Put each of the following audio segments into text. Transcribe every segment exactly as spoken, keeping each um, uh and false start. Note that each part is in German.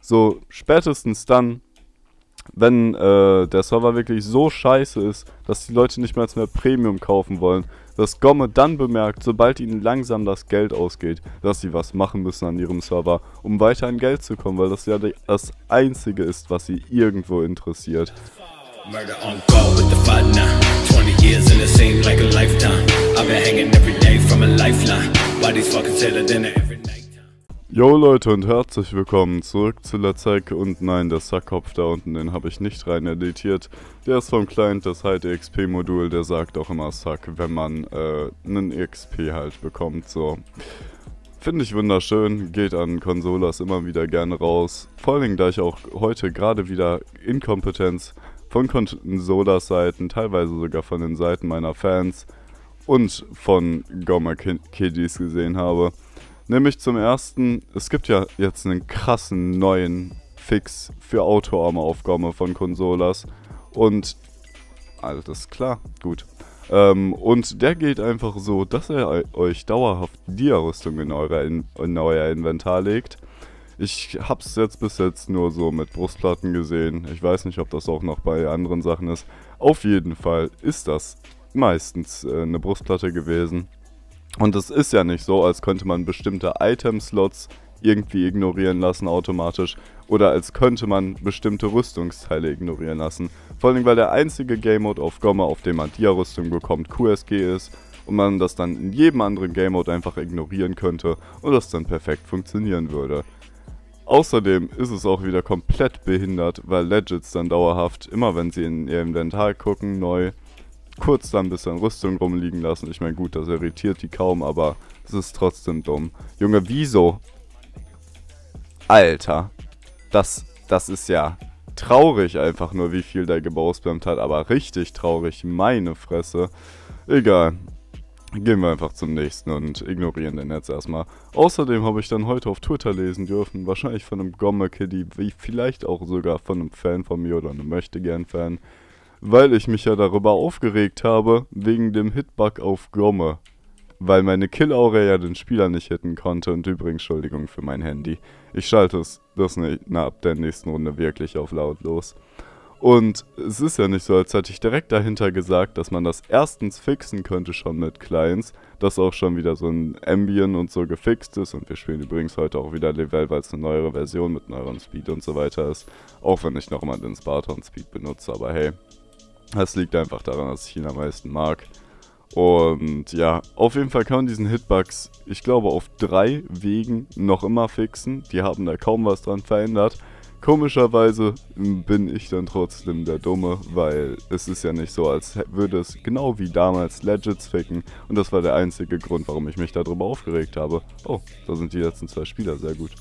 So, spätestens dann, wenn äh, der Server wirklich so scheiße ist, dass die Leute nicht mehr als mehr Premium kaufen wollen, dass Gomme dann bemerkt, sobald ihnen langsam das Geld ausgeht, dass sie was machen müssen an ihrem Server, um weiter an Geld zu kommen, weil das ja die, das Einzige ist, was sie irgendwo interessiert. Murder on call with the fight now. twenty years and it seemed like a lifetime. I've been hanging every day from a lifeline. Why these fucking sailor dinner every night? Yo Leute und herzlich willkommen zurück zu Let's Hack. Und nein, der Sackkopf da unten, den habe ich nicht rein editiert. Der ist vom Client, das halt X P-Modul, der sagt auch immer Sack, wenn man äh, einen X P halt bekommt, so. Finde ich wunderschön, geht an Konsolas immer wieder gerne raus. Vor allem, da ich auch heute gerade wieder Inkompetenz von Konsolas-Seiten, teilweise sogar von den Seiten meiner Fans und von Gomme-Kiddies gesehen habe. Nämlich zum ersten, es gibt ja jetzt einen krassen neuen Fix für Auto-Armor auf Gomme von Konsolas. Und, alles klar, gut. Ähm, und der geht einfach so, dass er euch dauerhaft Dia-Rüstung in, in, in euer Inventar legt. Ich hab's jetzt bis jetzt nur so mit Brustplatten gesehen. Ich weiß nicht, ob das auch noch bei anderen Sachen ist. Auf jeden Fall ist das meistens äh, eine Brustplatte gewesen. Und es ist ja nicht so, als könnte man bestimmte Item-Slots irgendwie ignorieren lassen automatisch. Oder als könnte man bestimmte Rüstungsteile ignorieren lassen. Vor allem, weil der einzige Game-Mode auf Gomme, auf dem man Dia-Rüstung bekommt, Q S G ist. Und man das dann in jedem anderen Game-Mode einfach ignorieren könnte. Und das dann perfekt funktionieren würde. Außerdem ist es auch wieder komplett behindert, weil Legits dann dauerhaft, immer wenn sie in ihr Inventar gucken, neu, kurz dann ein bisschen Rüstung rumliegen lassen. Ich meine, gut, das irritiert die kaum, aber es ist trotzdem dumm. Junge, wieso? Alter, das, das ist ja traurig einfach nur, wie viel der gebausbammt hat, aber richtig traurig, meine Fresse. Egal. Gehen wir einfach zum nächsten und ignorieren den jetzt erstmal. Außerdem habe ich dann heute auf Twitter lesen dürfen, wahrscheinlich von einem Gomme-Kiddy, wie vielleicht auch sogar von einem Fan von mir oder einem Möchtegern-Fan, weil ich mich ja darüber aufgeregt habe, wegen dem Hitbug auf Gomme. Weil meine Kill-Aura ja den Spieler nicht hitten konnte. Und übrigens, Entschuldigung für mein Handy. Ich schalte es das nicht, na, ab der nächsten Runde wirklich auf lautlos. Und es ist ja nicht so, als hätte ich direkt dahinter gesagt, dass man das erstens fixen könnte schon mit Clients, dass auch schon wieder so ein Ambient und so gefixt ist. Und wir spielen übrigens heute auch wieder Level, weil es eine neuere Version mit neueren Speed und so weiter ist. Auch wenn ich noch immer den Spartan Speed benutze, aber hey. Das liegt einfach daran, dass ich ihn am meisten mag. Und ja, auf jeden Fall kann man diesen Hitbugs, ich glaube, auf drei Wegen noch immer fixen. Die haben da kaum was dran verändert. Komischerweise bin ich dann trotzdem der Dumme, weil es ist ja nicht so, als würde es genau wie damals Legits ficken. Und das war der einzige Grund, warum ich mich darüber aufgeregt habe. Oh, da sind die letzten zwei Spieler, sehr gut.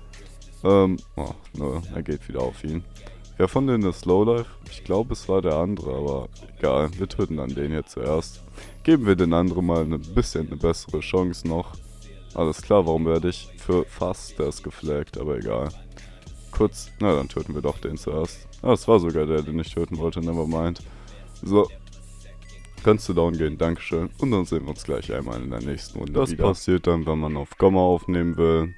Ähm, oh, ne, er geht wieder auf ihn. Wer von denen ist Slowlife? Ich glaube, es war der andere, aber egal. Wir töten dann den hier zuerst. Geben wir den anderen mal ein bisschen eine bessere Chance noch. Alles klar, warum werde ich für fast das geflaggt, aber egal. Kurz, na dann töten wir doch den zuerst. Ah, es war sogar der, den ich töten wollte, nevermind. So. Kannst du down gehen, dankeschön. Und dann sehen wir uns gleich einmal in der nächsten Runde das wieder. Das passiert dann, wenn man auf Gomme aufnehmen will.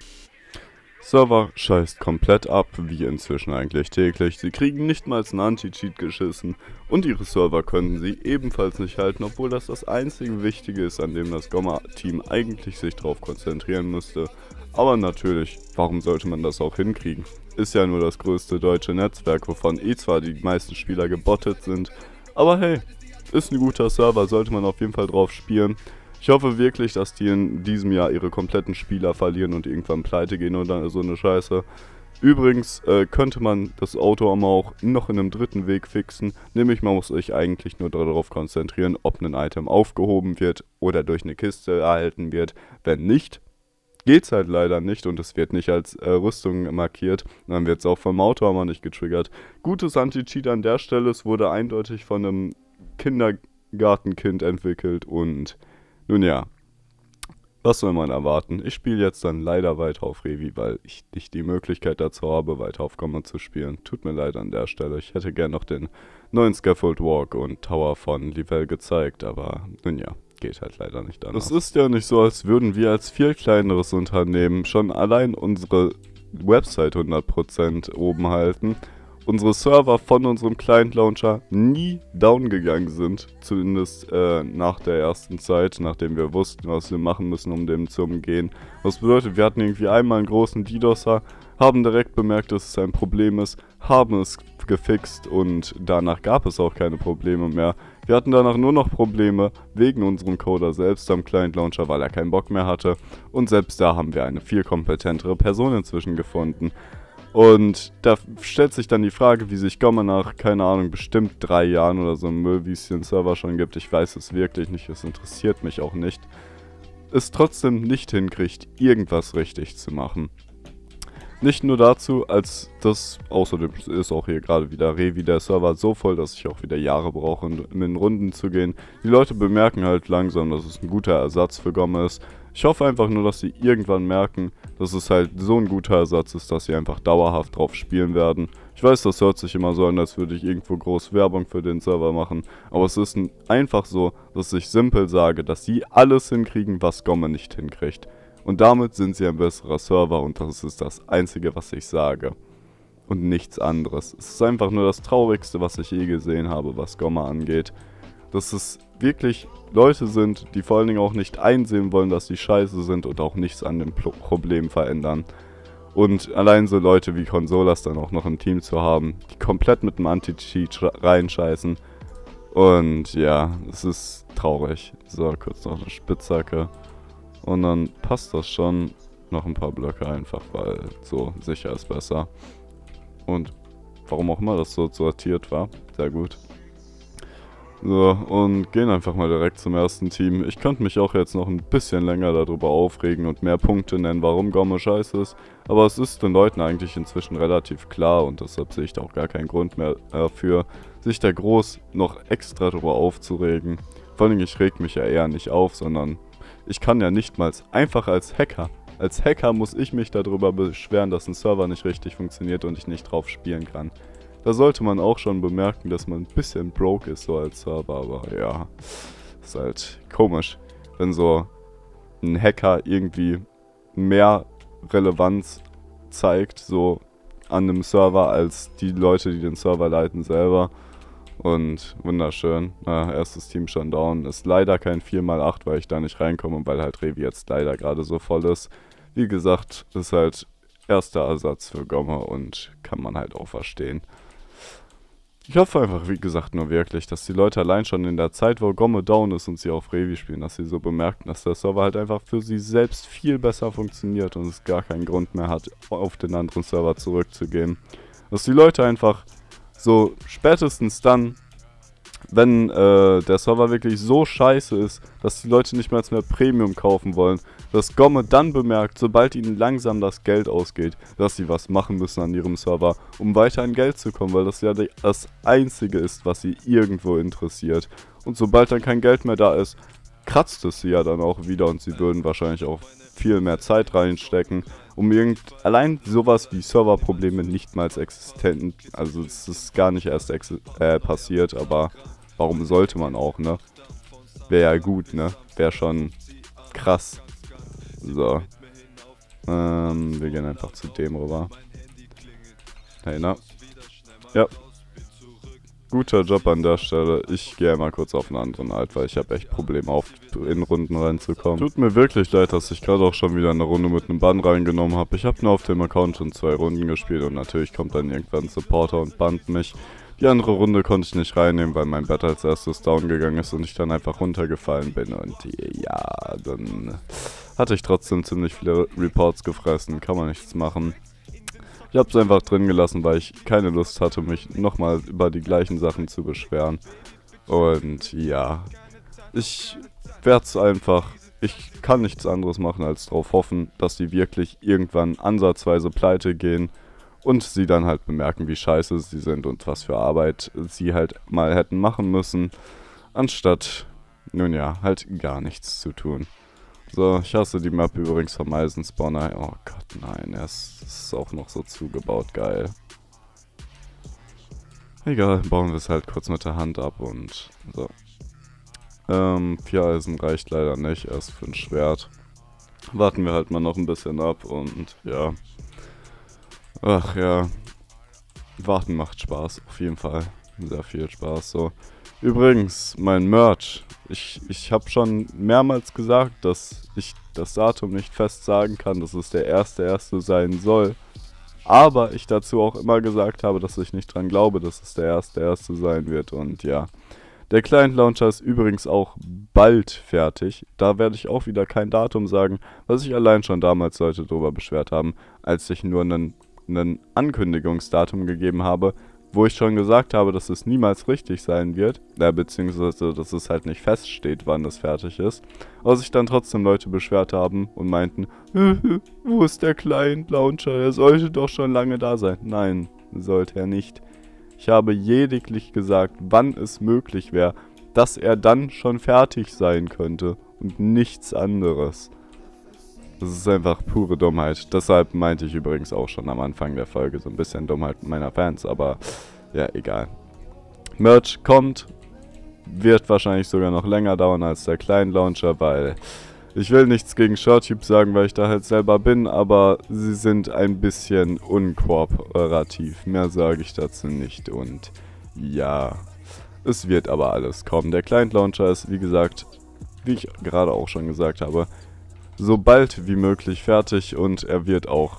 Server scheißt komplett ab, wie inzwischen eigentlich täglich. Sie kriegen nicht mal einen Anti-Cheat geschissen und ihre Server können sie ebenfalls nicht halten, obwohl das das einzige Wichtige ist, an dem das Gomme-Team eigentlich sich drauf konzentrieren müsste. Aber natürlich, warum sollte man das auch hinkriegen? Ist ja nur das größte deutsche Netzwerk, wovon eh zwar die meisten Spieler gebottet sind, aber hey, ist ein guter Server, sollte man auf jeden Fall drauf spielen. Ich hoffe wirklich, dass die in diesem Jahr ihre kompletten Spieler verlieren und irgendwann pleite gehen oder so eine Scheiße. Übrigens äh, könnte man das Auto-Armor auch noch in einem dritten Weg fixen, nämlich man muss sich eigentlich nur darauf konzentrieren, ob ein Item aufgehoben wird oder durch eine Kiste erhalten wird. Wenn nicht, geht's halt leider nicht und es wird nicht als äh, Rüstung markiert, dann wird es auch vom Auto-Armor nicht getriggert. Gutes Anti-Cheat an der Stelle, es wurde eindeutig von einem Kindergartenkind entwickelt und nun ja, was soll man erwarten? Ich spiele jetzt dann leider weiter auf Revi, weil ich nicht die Möglichkeit dazu habe, weiter auf Gomme zu spielen. Tut mir leid an der Stelle. Ich hätte gern noch den neuen Scaffold Walk und Tower von Livell gezeigt, aber nun ja, geht halt leider nicht anders. Es ist ja nicht so, als würden wir als viel kleineres Unternehmen schon allein unsere Website hundert Prozent oben halten, unsere Server von unserem Client-Launcher nie down gegangen sind, zumindest äh, nach der ersten Zeit, nachdem wir wussten, was wir machen müssen, um dem zu umgehen. Das bedeutet, wir hatten irgendwie einmal einen großen DDoSer, haben direkt bemerkt, dass es ein Problem ist, haben es gefixt und danach gab es auch keine Probleme mehr. Wir hatten danach nur noch Probleme wegen unserem Coder selbst am Client-Launcher, weil er keinen Bock mehr hatte, und selbst da haben wir eine viel kompetentere Person inzwischen gefunden. Und da stellt sich dann die Frage, wie sich Gomme nach, keine Ahnung, bestimmt drei Jahren oder so Müll, wie es den Server schon gibt, ich weiß es wirklich nicht, es interessiert mich auch nicht, es trotzdem nicht hinkriegt, irgendwas richtig zu machen. Nicht nur dazu, als das, außerdem ist auch hier gerade wieder Revi der Server so voll, dass ich auch wieder Jahre brauche, um in Runden zu gehen. Die Leute bemerken halt langsam, dass es ein guter Ersatz für Gomme ist. Ich hoffe einfach nur, dass sie irgendwann merken, dass es halt so ein guter Ersatz ist, dass sie einfach dauerhaft drauf spielen werden. Ich weiß, das hört sich immer so an, als würde ich irgendwo groß Werbung für den Server machen, aber es ist einfach so, dass ich simpel sage, dass sie alles hinkriegen, was Gomme nicht hinkriegt. Und damit sind sie ein besserer Server und das ist das Einzige, was ich sage. Und nichts anderes. Es ist einfach nur das Traurigste, was ich je gesehen habe, was Gomme angeht. Dass es wirklich Leute sind, die vor allen Dingen auch nicht einsehen wollen, dass sie scheiße sind und auch nichts an dem Problem verändern. Und allein so Leute wie Consolas dann auch noch im Team zu haben, die komplett mit dem Anti-Cheat reinscheißen. Und ja, es ist traurig. So, kurz noch eine Spitzhacke. Und dann passt das schon. Noch ein paar Blöcke einfach, weil so sicher ist besser. Und warum auch immer das so sortiert war. Sehr gut. So, und gehen einfach mal direkt zum ersten Team. Ich könnte mich auch jetzt noch ein bisschen länger darüber aufregen und mehr Punkte nennen, warum Gomme scheiße ist. Aber es ist den Leuten eigentlich inzwischen relativ klar und deshalb sehe ich da auch gar keinen Grund mehr dafür, sich da groß noch extra darüber aufzuregen. Vor allem, ich reg mich ja eher nicht auf, sondern ich kann ja nicht mal einfach als Hacker. Als Hacker muss ich mich darüber beschweren, dass ein Server nicht richtig funktioniert und ich nicht drauf spielen kann. Da sollte man auch schon bemerken, dass man ein bisschen broke ist so als Server, aber ja, ist halt komisch, wenn so ein Hacker irgendwie mehr Relevanz zeigt, so an einem Server, als die Leute, die den Server leiten selber. Und wunderschön, na, erstes Team schon down, ist leider kein vier mal acht, weil ich da nicht reinkomme und weil halt Revi jetzt leider gerade so voll ist. Wie gesagt, ist halt erster Ersatz für Gomme und kann man halt auch verstehen. Ich hoffe einfach, wie gesagt, nur wirklich, dass die Leute allein schon in der Zeit, wo Gomme down ist und sie auf Revi spielen, dass sie so bemerken, dass der Server halt einfach für sie selbst viel besser funktioniert und es gar keinen Grund mehr hat, auf den anderen Server zurückzugehen. Dass die Leute einfach so spätestens dann, wenn äh, der Server wirklich so scheiße ist, dass die Leute nicht mehr als mehr Premium kaufen wollen, dass Gomme dann bemerkt, sobald ihnen langsam das Geld ausgeht, dass sie was machen müssen an ihrem Server, um weiter an Geld zu kommen, weil das ja die, das Einzige ist, was sie irgendwo interessiert. Und sobald dann kein Geld mehr da ist, kratzt es sie ja dann auch wieder und sie würden wahrscheinlich auch viel mehr Zeit reinstecken, um irgend allein sowas wie Serverprobleme nicht mal existent, also es ist gar nicht erst äh, passiert, aber warum sollte man auch, ne? Wäre ja gut, ne? Wäre schon krass. So. Ähm, wir gehen einfach zu dem rüber. Hey, na? Ja. Guter Job an der Stelle. Ich gehe mal kurz auf einen anderen Alt, weil ich habe echt Probleme, auf in Runden reinzukommen. Tut mir wirklich leid, dass ich gerade auch schon wieder eine Runde mit einem Bann reingenommen habe. Ich habe nur auf dem Account schon zwei Runden gespielt und natürlich kommt dann irgendwann ein Supporter und bannt mich. Die andere Runde konnte ich nicht reinnehmen, weil mein Bett als erstes down gegangen ist und ich dann einfach runtergefallen bin. Und ja, dann hatte ich trotzdem ziemlich viele Reports gefressen. Kann man nichts machen. Ich habe es einfach drin gelassen, weil ich keine Lust hatte, mich nochmal über die gleichen Sachen zu beschweren. Und ja, ich werde es einfach, ich kann nichts anderes machen, als darauf hoffen, dass die wirklich irgendwann ansatzweise pleite gehen und sie dann halt bemerken, wie scheiße sie sind und was für Arbeit sie halt mal hätten machen müssen, anstatt, nun ja, halt gar nichts zu tun. So, ich hasse die Map übrigens vom Eisenspawner. Oh Gott, nein, er ist, ist auch noch so zugebaut, geil. Egal, bauen wir es halt kurz mit der Hand ab und so. Ähm, vier Eisen reicht leider nicht, erst für ein Schwert. Warten wir halt mal noch ein bisschen ab und ja. Ach ja. Warten macht Spaß, auf jeden Fall. Sehr viel Spaß, so. Übrigens, mein Merch. Ich, ich habe schon mehrmals gesagt, dass ich das Datum nicht fest sagen kann, dass es der erste erste sein soll. Aber ich dazu auch immer gesagt habe, dass ich nicht dran glaube, dass es der erste erste sein wird. Und ja, der Client Launcher ist übrigens auch bald fertig. Da werde ich auch wieder kein Datum sagen, was sich allein schon damals Leute darüber beschwert haben, als ich nur einen, einen Ankündigungsdatum gegeben habe, wo ich schon gesagt habe, dass es niemals richtig sein wird, äh, beziehungsweise dass es halt nicht feststeht, wann es fertig ist. Aber sich dann trotzdem Leute beschwert haben und meinten, wo ist der Client Launcher? Er sollte doch schon lange da sein. Nein, sollte er nicht. Ich habe lediglich gesagt, wann es möglich wäre, dass er dann schon fertig sein könnte und nichts anderes. Das ist einfach pure Dummheit. Deshalb meinte ich übrigens auch schon am Anfang der Folge so ein bisschen Dummheit meiner Fans, aber ja, egal. Merch kommt, wird wahrscheinlich sogar noch länger dauern als der Client Launcher, weil ich will nichts gegen ShirtTube sagen, weil ich da halt selber bin, aber sie sind ein bisschen unkooperativ. Mehr sage ich dazu nicht und ja, es wird aber alles kommen. Der Client Launcher ist, wie gesagt, wie ich gerade auch schon gesagt habe, so bald wie möglich fertig und er wird auch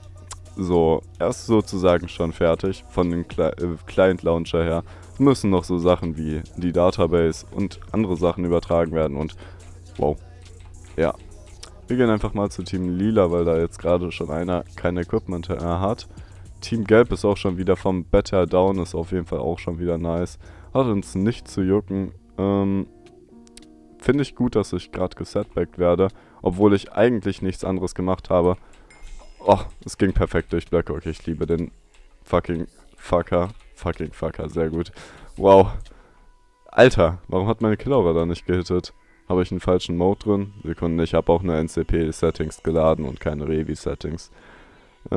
so, er ist sozusagen schon fertig von dem Cli äh, Client Launcher her. Es müssen noch so Sachen wie die Database und andere Sachen übertragen werden und wow, ja. Wir gehen einfach mal zu Team Lila, weil da jetzt gerade schon einer kein Equipment mehr hat. Team Gelb ist auch schon wieder vom Beta down, ist auf jeden Fall auch schon wieder nice. Hat uns nicht zu jucken. Ähm, Finde ich gut, dass ich gerade gesetbackt werde, obwohl ich eigentlich nichts anderes gemacht habe. Oh, es ging perfekt durch Blöcke. Okay, ich liebe den fucking Fucker. Fucking Fucker, sehr gut. Wow. Alter, warum hat meine Killaura da nicht gehittet? Habe ich einen falschen Mode drin? Sekunden, ich habe auch nur N C P-Settings geladen und keine Revi-Settings. Äh,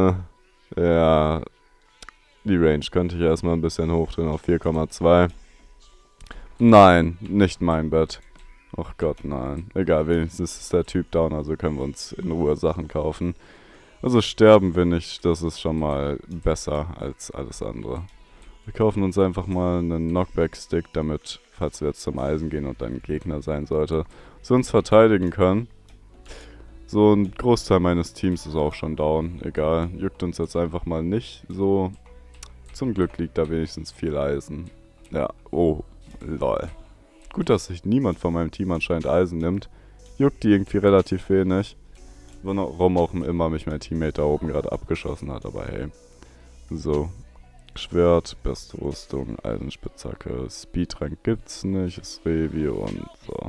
ja. Die Range könnte ich erstmal ein bisschen hochdrehen auf vier Komma zwei. Nein, nicht mein Bett. Ach Gott, nein. Egal, wenigstens ist der Typ down, also können wir uns in Ruhe Sachen kaufen. Also sterben wir nicht, das ist schon mal besser als alles andere. Wir kaufen uns einfach mal einen Knockback-Stick, damit, falls wir jetzt zum Eisen gehen und ein Gegner sein sollte, sie uns verteidigen können. So ein Großteil meines Teams ist auch schon down, egal, juckt uns jetzt einfach mal nicht. So, zum Glück liegt da wenigstens viel Eisen. Ja, oh, lol. Gut, dass sich niemand von meinem Team anscheinend Eisen nimmt. Juckt die irgendwie relativ wenig. Warum auch immer mich mein Teammate da oben gerade abgeschossen hat, aber hey. So. Schwert, beste Rüstung, Eisenspitzhacke, Speedrank gibt's nicht, ist Revi und so.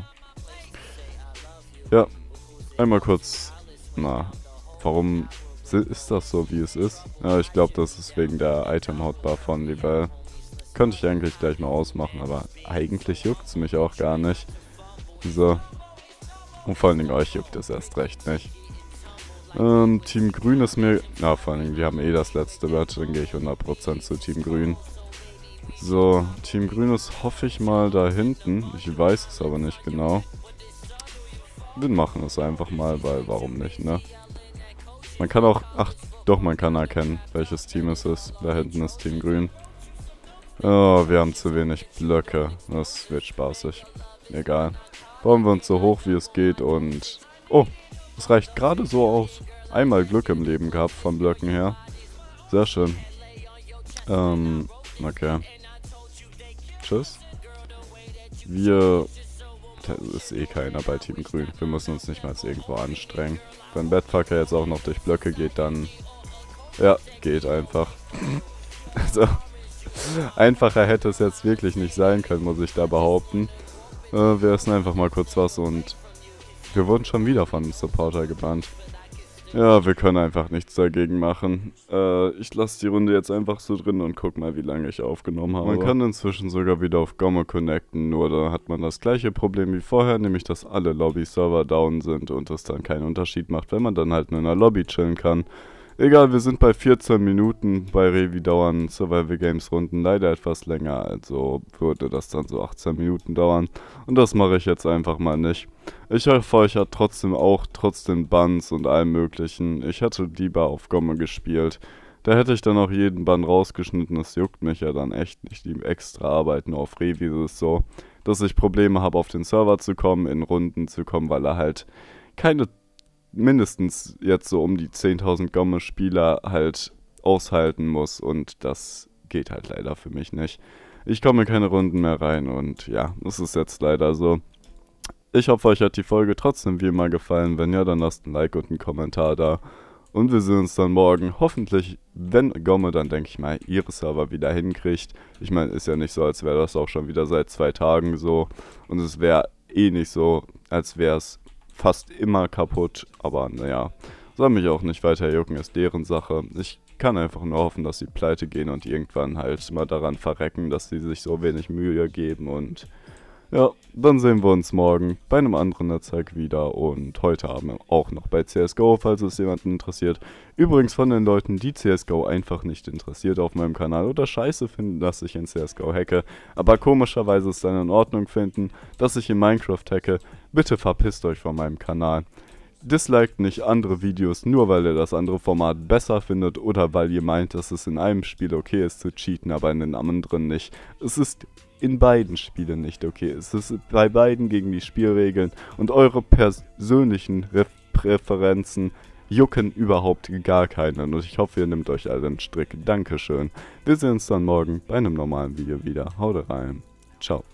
Ja, einmal kurz, na, warum ist das so, wie es ist? Ja, ich glaube, das ist wegen der Item-Hotbar von Level. Könnte ich eigentlich gleich mal ausmachen, aber eigentlich juckt es mich auch gar nicht. So. Und vor allen Dingen euch juckt es erst recht nicht. Ähm, Team Grün ist mir... Na, vor allen Dingen, wir haben eh das letzte Wert, dann gehe ich hundert Prozent zu Team Grün. So, Team Grün ist, hoffe ich mal, da hinten. Ich weiß es aber nicht genau. Wir machen es einfach mal, weil warum nicht, ne? Man kann auch... Ach, doch, man kann erkennen, welches Team es ist. Da hinten ist Team Grün. Oh, wir haben zu wenig Blöcke. Das wird spaßig. Egal. Bauen wir uns so hoch, wie es geht und... Oh, es reicht gerade so aus. Einmal Glück im Leben gehabt von Blöcken her. Sehr schön. Ähm, okay. Tschüss. Wir... Da ist eh keiner bei Team Grün. Wir müssen uns nicht mal irgendwo anstrengen. Wenn Bedfucker jetzt auch noch durch Blöcke geht, dann... Ja, geht einfach. Also... Einfacher hätte es jetzt wirklich nicht sein können, muss ich da behaupten. Äh, wir essen einfach mal kurz was und wir wurden schon wieder von einem Supporter gebannt. Ja, wir können einfach nichts dagegen machen. Äh, ich lasse die Runde jetzt einfach so drin und guck mal, wie lange ich aufgenommen habe. Man kann inzwischen sogar wieder auf Gomme connecten, nur da hat man das gleiche Problem wie vorher, nämlich dass alle Lobby-Server down sind und es dann keinen Unterschied macht, wenn man dann halt nur in einer Lobby chillen kann. Egal, wir sind bei vierzehn Minuten, bei Revi dauern Survival Games Runden leider etwas länger, also würde das dann so achtzehn Minuten dauern und das mache ich jetzt einfach mal nicht. Ich hoffe, euch hat trotzdem auch, trotz den Bans und allem möglichen, ich hatte lieber auf Gomme gespielt, Da hätte ich dann auch jeden Bann rausgeschnitten, das juckt mich ja dann echt nicht, die extra Arbeit nur auf Reviews so, dass ich Probleme habe auf den Server zu kommen, in Runden zu kommen, weil er halt keine, mindestens jetzt so um die zehntausend Gomme-Spieler halt aushalten muss und das geht halt leider für mich nicht. Ich komme in keine Runden mehr rein und ja, das ist jetzt leider so. Ich hoffe, euch hat die Folge trotzdem wie immer gefallen. Wenn ja, dann lasst ein Like und einen Kommentar da. Und wir sehen uns dann morgen. Hoffentlich, wenn Gomme dann, denke ich mal, ihre Server wieder hinkriegt. Ich meine, ist ja nicht so, als wäre das auch schon wieder seit zwei Tagen so. Und es wäre eh nicht so, als wäre es fast immer kaputt. Aber naja, soll mich auch nicht weiter jucken, ist deren Sache. Ich kann einfach nur hoffen, dass sie pleite gehen und irgendwann halt mal daran verrecken, dass sie sich so wenig Mühe geben. Und ja, dann sehen wir uns morgen bei einem anderen Netzwerk wieder und heute Abend auch noch bei C S G O, falls es jemanden interessiert. Übrigens von den Leuten, die C S G O einfach nicht interessiert auf meinem Kanal oder scheiße finden, dass ich in C S G O hacke, aber komischerweise es dann in Ordnung finden, dass ich in Minecraft hacke, bitte verpisst euch von meinem Kanal. Disliked nicht andere Videos, nur weil ihr das andere Format besser findet oder weil ihr meint, dass es in einem Spiel okay ist zu cheaten, aber in den anderen nicht. Es ist in beiden Spielen nicht okay. Es ist bei beiden gegen die Spielregeln und eure persönlichen Re Präferenzen jucken überhaupt gar keinen. Und ich hoffe, ihr nehmt euch alle einen Strick. Dankeschön. Wir sehen uns dann morgen bei einem normalen Video wieder. Haut rein. Ciao.